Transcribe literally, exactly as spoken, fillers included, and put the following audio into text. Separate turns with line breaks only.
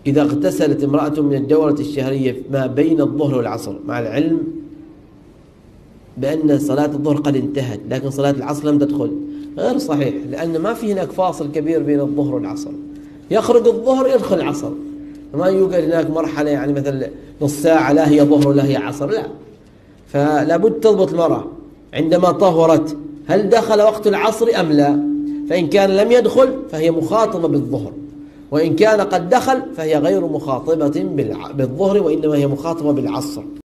إذا اغتسلت امرأة من الدورة الشهرية ما بين الظهر والعصر مع العلم بأن صلاة الظهر قد انتهت لكن صلاة العصر لم تدخل، غير صحيح، لأن ما في هناك فاصل كبير بين الظهر والعصر. يخرج الظهر يدخل العصر، ما يوجد هناك مرحلة يعني مثل نص ساعة لا هي ظهر ولا هي عصر، لا. فلا بد تضبط المرأة عندما طهرت هل دخل وقت العصر أم لا، فإن كان لم يدخل فهي مخاطبة بالظهر، وإن كان قد دخل فهي غير مخاطبة بالظهر وإنما هي مخاطبة بالعصر.